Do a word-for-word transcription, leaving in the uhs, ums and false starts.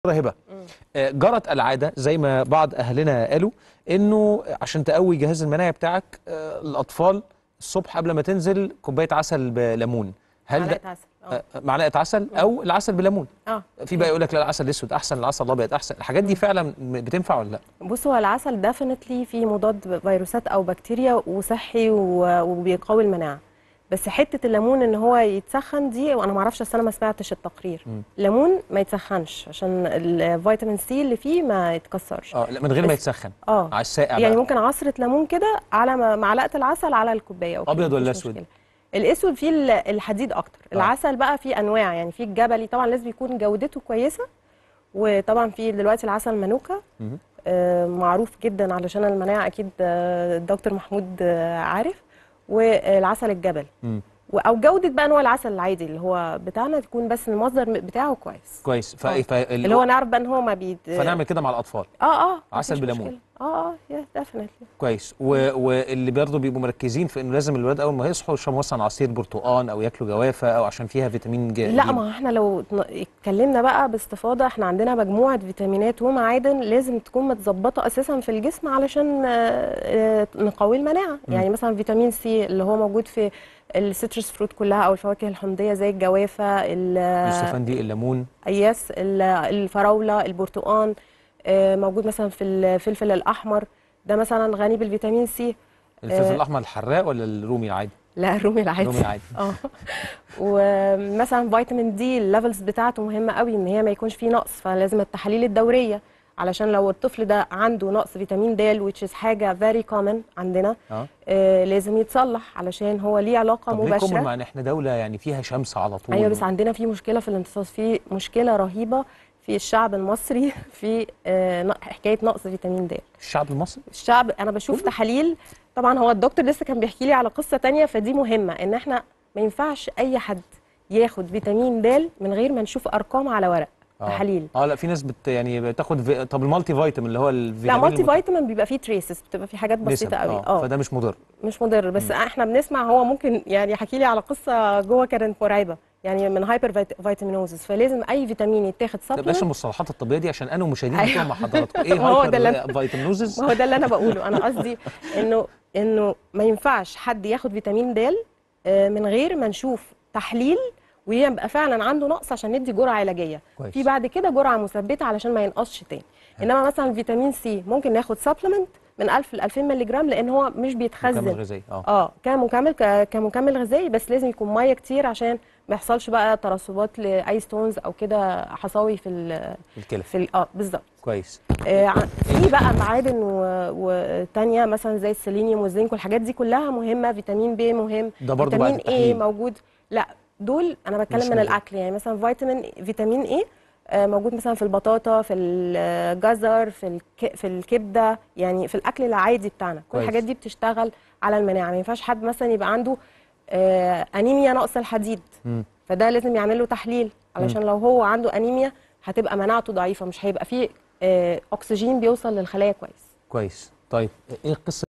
هبه، جرت العاده زي ما بعض اهلنا قالوا انه عشان تقوي جهاز المناعي بتاعك الاطفال الصبح قبل ما تنزل كوبايه عسل بليمون. هل معلقه ده عسل اه معلقه عسل او العسل بليمون؟ اه في بقى يقول لك لا العسل الاسود احسن، العسل الابيض احسن. الحاجات دي فعلا بتنفع ولا لا؟ بص، هو العسل ديفينتلي فيه مضاد فيروسات او بكتيريا وصحي وبيقوي المناعه، بس حته الليمون ان هو يتسخن دي وانا ما اعرفش، اصل انا ما سمعتش التقرير. الليمون ما يتسخنش عشان الفيتامين سي اللي فيه ما يتكسرش. اه لا، من غير ما يتسخن. اه على الساقع يعني بقى. ممكن عصره ليمون كده على معلقه العسل على الكوبايه. أوكي. ابيض ولا اسود؟ الاسود فيه الحديد اكتر. آه. العسل بقى فيه انواع، يعني فيه الجبلي طبعا لازم يكون جودته كويسه، وطبعا في دلوقتي العسل مانوكا آه معروف جدا علشان المناعه، اكيد آه الدكتور محمود آه عارف، والعسل الجبل مم. او جوده بقى نوع العسل العادي اللي هو بتاعنا تكون بس المصدر بتاعه كويس كويس. ف... آه. ف... اللي هو نعرف بقى ان هو ما بيت فنعمل كده مع الاطفال. اه اه عسل بليمون. اه اه يس ديفينتلي كويس. و... واللي برضه بيبقوا مركزين في انه لازم الولاد اول ما يصحوا يشربوا مثلا عصير برتقان او ياكلوا جوافه او عشان فيها فيتامين ج. لا، ما احنا لو اتكلمنا بقى باستفاضه، احنا عندنا مجموعه فيتامينات ومعادن لازم تكون متظبطه اساسا في الجسم علشان نقوي المناعه. م. يعني مثلا فيتامين سي اللي هو موجود في السيترس فروت كلها او الفواكه الحمضيه زي الجوافه، اليوسفندي، الليمون، يس الفراوله، البرتقان، موجود مثلا في الفلفل الاحمر ده مثلا غني بالفيتامين سي. الفلفل الاحمر الحراق ولا الرومي العادي؟ لا، الرومي العادي. الرومي العادي. اه ومثلا فيتامين دي الليفلز بتاعته مهمه قوي ان هي ما يكونش فيه نقص، فلازم التحاليل الدوريه علشان لو الطفل ده عنده نقص فيتامين د which is حاجه very common عندنا آه. آه لازم يتصلح علشان هو ليه علاقه طب مباشره. طب ليه مع ان احنا دوله يعني فيها شمس على طول؟ ايوه بس عندنا في مشكله في الامتصاص، في مشكله رهيبه في الشعب المصري في آه حكايه نقص فيتامين د. الشعب المصري؟ الشعب انا بشوف تحاليل طبعا. هو الدكتور لسه كان بيحكي لي على قصه ثانيه، فدي مهمه ان احنا ما ينفعش اي حد ياخد فيتامين د من غير ما نشوف ارقام على ورق. آه. تحاليل. اه لا، في ناس بت يعني بتاخد في... طب المالتي فيتامين اللي هو الفيتامين، لا مالتي المت... فيتامين بيبقى فيه تريسز، بتبقى فيه حاجات بسيطه قوي. اه فده مش مضر. مش مضر، بس م. احنا بنسمع هو ممكن يعني حكي لي على قصه جوه كانت مرعبه، يعني من هايبر فيت... فيتامينوزس، فلازم اي فيتامين يتاخد سبلمنت. بلاش المصطلحات الطبيه دي عشان انا ومشاهدينا بتوع مع حضراتكم. ايه هايبر فيتامينوزس؟ هو ده اللي انا بقوله. انا قصدي انه انه ما ينفعش حد ياخد فيتامين د من غير ما نشوف تحليل ويبقى فعلا عنده نقص عشان ندي جرعه علاجيه. كويس. في بعد كده جرعه مثبته علشان ما ينقصش تاني. انما مثلا فيتامين سي ممكن ناخد سبلمنت من ألف ل ألفين مللي جرام لان هو مش بيتخزن. مكمل غذائي. اه اه كمكمل كمكمل غذائي، بس لازم يكون ميه كتير عشان ما يحصلش بقى ترسبات لاي ستونز او كده حصاوي في الكلى. في اه بالظبط. كويس. آه في بقى معادن وتانية مثلا زي السيلينيوم والزنك والحاجات دي كلها مهمه. فيتامين بي مهم. ده برضه فيتامين ايه موجود. لا دول انا بتكلم من الاكل، يعني مثلا فيتامين فيتامين ايه موجود مثلا في البطاطا، في الجزر، في الك... في الكبده، يعني في الاكل العادي بتاعنا. كل الحاجات دي بتشتغل على المناعه. ما ينفعش حد مثلا يبقى عنده آه انيميا نقص الحديد، م. فده لازم يعمل له تحليل علشان م. لو هو عنده انيميا هتبقى مناعته ضعيفه، مش هيبقى فيه آه اكسجين بيوصل للخلايا كويس. كويس. طيب ايه القصه